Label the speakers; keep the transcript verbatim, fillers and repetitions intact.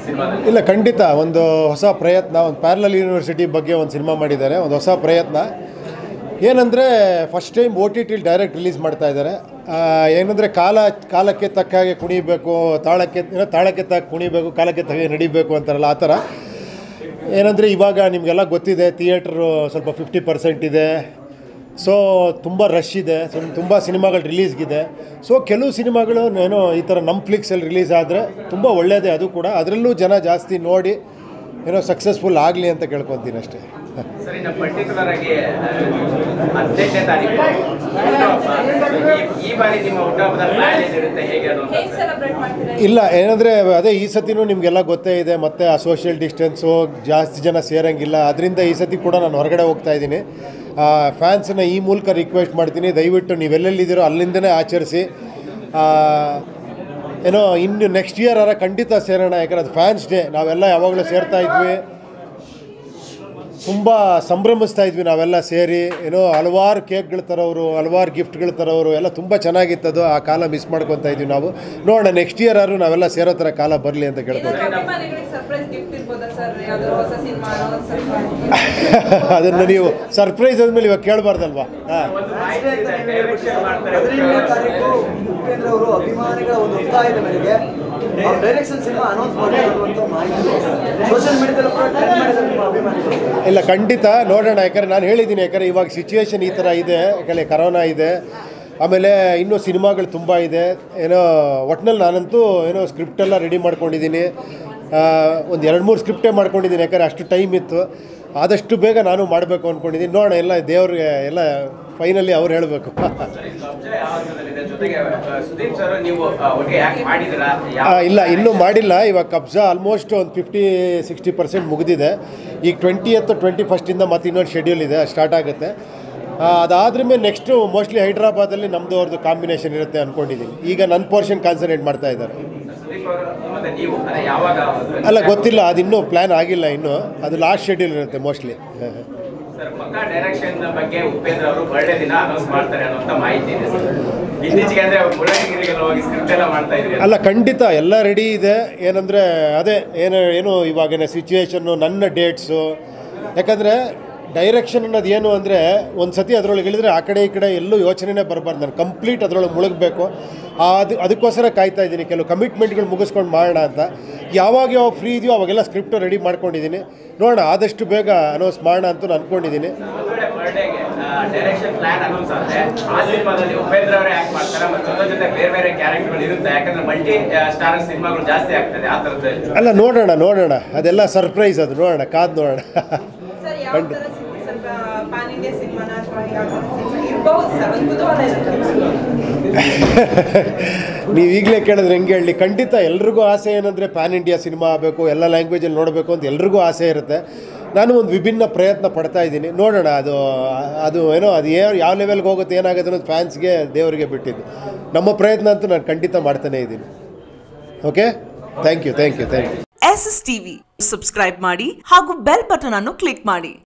Speaker 1: ಇಲ್ಲ, ಖಂಡಿತ ಒಂದು ಹೊಸ ಪ್ರಯತ್ನ, ಒಂದು ಪ್ಯಾರಲಲ್ ಯೂನಿವರ್ಸಿಟಿ ಬಗ್ಗೆ ಒಂದು ಸಿನಿಮಾ ಮಾಡಿದ್ದಾರೆ, ಒಂದು ಹೊಸ ಪ್ರಯತ್ನ. ಏನಂದರೆ ಫಸ್ಟ್ ಟೈಮ್ ಓ ಟಿ ಟಿಲಿ ಡೈರೆಕ್ಟ್ ರಿಲೀಸ್ ಮಾಡ್ತಾ ಇದ್ದಾರೆ. ಏನಂದರೆ ಕಾಲ ಕಾಲಕ್ಕೆ ತಕ್ಕ ಹಾಗೆ ಕುಣಿಬೇಕು, ತಾಳಕ್ಕೆ ಏನೋ ತಾಳಕ್ಕೆ ತಕ್ಕ ಕುಣಿಬೇಕು, ಕಾಲಕ್ಕೆ ತಕ್ಕ ನಡಿಬೇಕು ಅಂತಾರಲ್ಲ, ಆ ಥರ. ಏನಂದರೆ ಇವಾಗ ನಿಮಗೆಲ್ಲ ಗೊತ್ತಿದೆ, ಥಿಯೇಟ್ರು ಸ್ವಲ್ಪ ಫಿಫ್ಟಿ ಪರ್ಸೆಂಟ್ ಇದೆ, ಸೊ ತುಂಬ ರಶ್ ಇದೆ, ತುಂಬ ಸಿನಿಮಾಗಳು ರಿಲೀಸ್ಗಿದೆ. ಸೊ ಕೆಲವು ಸಿನಿಮಾಗಳು ಏನೋ ಈ ಥರ ನಮ್ಮ ಫ್ಲಿಕ್ಸಲ್ಲಿ ರಿಲೀಸ್ ಆದರೆ ತುಂಬ ಒಳ್ಳೆಯದೇ, ಅದು ಕೂಡ. ಅದರಲ್ಲೂ ಜನ ಜಾಸ್ತಿ ನೋಡಿ ಏನೋ ಸಕ್ಸಸ್ಫುಲ್ ಆಗಲಿ ಅಂತ ಕೇಳ್ಕೊತೀನಿ ಅಷ್ಟೇ.
Speaker 2: ಸರ್, ಇನ್ನು ಪರ್ಟಿಕ್ಯುಲರ್ ಆಗಿ ಹದಿನೆಂಟನೇ ತಾರೀಕು ಈ ಬಾರಿ ನಿಮ್ಮ ಹುಟ್ಟುಹಬ್ಬದ ಪ್ಲಾನ್ ಏನಿರುತ್ತೆ, ಹೇಗೆ ಅನ್ನೋದು?
Speaker 1: ಇಲ್ಲ, ಏನಂದರೆ ಅದೇ ಈ ಸತಿನೂ ನಿಮಗೆಲ್ಲ ಗೊತ್ತೇ ಇದೆ, ಮತ್ತು ಆ ಸೋಷಿಯಲ್ ಡಿಸ್ಟೆನ್ಸು, ಜಾಸ್ತಿ ಜನ ಸೇರೋಂಗಿಲ್ಲ. ಅದರಿಂದ ಈ ಸತಿ ಕೂಡ ನಾನು ಹೊರಗಡೆ ಹೋಗ್ತಾ ಇದ್ದೀನಿ. ಫ್ಯಾನ್ಸನ್ನ ಈ ಮೂಲಕ ರಿಕ್ವೆಸ್ಟ್ ಮಾಡ್ತೀನಿ, ದಯವಿಟ್ಟು ನೀವೆಲ್ಲೆಲ್ಲಿದ್ದೀರೋ ಅಲ್ಲಿಂದನೇ ಆಚರಿಸಿ. ಏನೋ ಇನ್ನು ನೆಕ್ಸ್ಟ್ ಇಯರ್ ಅರ ಖಂಡಿತ ಸೇರೋಣ, ಯಾಕಂದ್ರೆ ಅದು ಫ್ಯಾನ್ಸ್ ಡೇ. ನಾವೆಲ್ಲ ಯಾವಾಗಲೂ ಸೇರ್ತಾ ಇದ್ವಿ, ತುಂಬ ಸಂಭ್ರಮಿಸ್ತಾ ಇದ್ವಿ ನಾವೆಲ್ಲ ಸೇರಿ. ಏನೋ ಹಲವಾರು ಕೇಕ್ಗಳು ತರೋರು, ಹಲವಾರು ಗಿಫ್ಟ್ಗಳು ತರೋರು, ಎಲ್ಲ ತುಂಬ ಚೆನ್ನಾಗಿತ್ತದು. ಆ ಕಾಲ ಮಿಸ್ ಮಾಡ್ಕೊತಾ ಇದ್ವಿ ನಾವು. ನೋಡೋಣ ನೆಕ್ಸ್ಟ್ ಇಯರ್ ಆದ್ರೂ ನಾವೆಲ್ಲ ಸೇರೋ ಥರ ಕಾಲ ಬರಲಿ ಅಂತ ಕೇಳ್ಕೊತೀವಿ. ಅದನ್ನು ನೀವು ಸರ್ಪ್ರೈಸ್ ಆದಮೇಲೆ ಇವಾಗ ಕೇಳಬಾರ್ದಲ್ವಾ? ಹಾಂ,
Speaker 3: ಅಭಿಮಾನಿಗಳ ಒಂದು ಒತ್ತಾಯದ ಮೇರೆಗೆ ಡೈರೆಕ್ಷನ್ ಸಿನಿಮಾ ಅನೌನ್ಸ್ ಮಾಡಿರುವಂತ ಮಾಹಿತಿ ಸೋಷಿಯಲ್ ಮೀಡಿಯಾದಲ್ಲಿ ಅಭಿಮಾನಿಗಳು.
Speaker 1: ಇಲ್ಲ, ಖಂಡಿತ ನೋಡೋಣ. ಯಾಕಂದರೆ ನಾನು ಹೇಳಿದ್ದೀನಿ, ಯಾಕಂದರೆ ಇವಾಗ ಸಿಚುವೇಶನ್ ಈ ಥರ ಇದೆ, ಯಾಕಂದರೆ ಕರೋನಾ ಇದೆ, ಆಮೇಲೆ ಇನ್ನೂ ಸಿನಿಮಾಗಳು ತುಂಬ ಇದೆ. ಏನೋ ಒಟ್ಟಿನಲ್ಲಿ ನಾನಂತೂ ಏನೋ ಸ್ಕ್ರಿಪ್ಟೆಲ್ಲ ರೆಡಿ ಮಾಡ್ಕೊಂಡಿದ್ದೀನಿ. ಒಂದು ಎರಡು ಮೂರು ಸ್ಕ್ರಿಪ್ಟೇ ಮಾಡ್ಕೊಂಡಿದ್ದೀನಿ, ಯಾಕಂದರೆ ಅಷ್ಟು ಟೈಮ್ ಇತ್ತು. ಆದಷ್ಟು ಬೇಗ ನಾನು ಮಾಡಬೇಕು ಅಂದ್ಕೊಂಡಿದ್ದೀನಿ. ನೋಡೋಣ, ಎಲ್ಲ ದೇವ್ರಿಗೆ ಎಲ್ಲ ಫೈನಲಿ ಅವ್ರು ಹೇಳಬೇಕು. ಇಲ್ಲ, ಇನ್ನೂ ಮಾಡಿಲ್ಲ. ಇವಾಗ ಕಬ್ಜಾ ಆಲ್ಮೋಸ್ಟ್ ಒಂದು ಫಿಫ್ಟಿ ಸಿಕ್ಸ್ಟಿ ಪರ್ಸೆಂಟ್ ಮುಗಿದಿದೆ. ಈಗ ಟ್ವೆಂಟಿ ಎತ್ತು ಟ್ವೆಂಟಿ ಫಸ್ಟಿಂದ ಮತ್ತೆ ಇನ್ನೊಂದು ಶೆಡ್ಯೂಲ್ ಇದೆ, ಸ್ಟಾರ್ಟ್ ಆಗುತ್ತೆ. ಅದಾದ್ರ ಮೇಲೆ ನೆಕ್ಸ್ಟು ಮೋಸ್ಟ್ಲಿ ಹೈದ್ರಾಬಾದಲ್ಲಿ ನಮ್ಮದು ಅವ್ರದ್ದು ಕಾಂಬಿನೇಷನ್ ಇರುತ್ತೆ ಅಂದ್ಕೊಂಡಿದ್ದೀನಿ. ಈಗ ನನ್ನ ಪೋರ್ಷನ್ ಕಾನ್ಸಂಟ್ರೇಟ್ ಮಾಡ್ತಾ ಇದ್ದಾರೆ. ಅಲ್ಲ, ಗೊತ್ತಿಲ್ಲ, ಅದು ಇನ್ನೂ ಪ್ಲ್ಯಾನ್ ಆಗಿಲ್ಲ. ಇನ್ನೂ ಅದು ಲಾಸ್ಟ್ ಶೆಡ್ಯೂಲ್ ಇರುತ್ತೆ ಮೋಸ್ಟ್ಲಿ. ಅಲ್ಲ, ಖಂಡಿತ ಎಲ್ಲ ರೆಡಿ ಇದೆ. ಏನಂದರೆ ಅದೇ ಏನು ಏನು ಇವಾಗಿನ ಸಿಚುವೇಶನ್ನು, ನನ್ನ ಡೇಟ್ಸು. ಯಾಕಂದರೆ ಡೈರೆಕ್ಷನ್ ಅನ್ನೋದು ಏನು ಅಂದರೆ ಒಂದು ಸತಿ ಅದರೊಳಗೆ ಇಳಿದ್ರೆ ಆ ಕಡೆ ಈ ಕಡೆ ಎಲ್ಲೂ ಯೋಚನೆನೇ ಬರಬಾರ್ದು. ನಾನು ಕಂಪ್ಲೀಟ್ ಅದರೊಳಗೆ ಮುಳುಗಬೇಕು. ಅದು ಅದಕ್ಕೋಸ್ಕರ ಕಾಯ್ತಾ ಇದ್ದೀನಿ, ಕೆಲವು ಕಮಿಟ್ಮೆಂಟ್ಗಳು ಮುಗಿಸ್ಕೊಂಡು ಮಾಡೋಣ ಅಂತ. ಯಾವಾಗ ಯಾವಾಗ ಫ್ರೀ ಇದೆಯೋ ಅವಾಗೆಲ್ಲ ಸ್ಕ್ರಿಪ್ಟು ರೆಡಿ ಮಾಡ್ಕೊಂಡಿದ್ದೀನಿ. ನೋಡೋಣ, ಆದಷ್ಟು ಬೇಗ ಅನೌನ್ಸ್ ಮಾಡೋಣ ಅಂತ ಅಂದ್ಕೊಂಡಿದ್ದೀನಿ. ಅಲ್ಲ, ನೋಡೋಣ ನೋಡೋಣ ಅದೆಲ್ಲ ಸರ್ಪ್ರೈಸ್, ಅದು ನೋಡೋಣ, ಕಾದು ನೋಡೋಣ. ನೀವು ಈಗಲೇ ಕೇಳಿದ್ರೆ ಹೆಂಗೆ ಹೇಳಿ? ಖಂಡಿತ ಎಲ್ರಿಗೂ ಆಸೆ ಏನಂದರೆ ಪ್ಯಾನ್ ಇಂಡಿಯಾ ಸಿನಿಮಾ ಆಗಬೇಕು, ಎಲ್ಲ ಲ್ಯಾಂಗ್ವೇಜಲ್ಲಿ ನೋಡಬೇಕು ಅಂತ ಎಲ್ರಿಗೂ ಆಸೆ ಇರುತ್ತೆ. ನಾನು ಒಂದು ವಿಭಿನ್ನ ಪ್ರಯತ್ನ ಪಡ್ತಾ ಇದ್ದೀನಿ. ನೋಡೋಣ, ಅದು ಅದು ಏನೋ ಅದು ಯಾವ ಯಾವ ಲೆವೆಲ್ಗೆ ಹೋಗುತ್ತೆ, ಏನಾಗುತ್ತೆ ಅನ್ನೋದು ಫ್ಯಾನ್ಸ್ಗೆ, ದೇವರಿಗೆ ಬಿಟ್ಟಿದ್ದು. ನಮ್ಮ ಪ್ರಯತ್ನ ಅಂತೂ ನಾನು ಖಂಡಿತ ಮಾಡ್ತಾನೇ ಇದ್ದೀನಿ. Okay, thank you thank you thank you.
Speaker 4: S S TV subscribe ಮಾಡಿ ಹಾಗೂ ಬೆಲ್ ಬಟನ್ ಅನ್ನು ಕ್ಲಿಕ್ ಮಾಡಿ.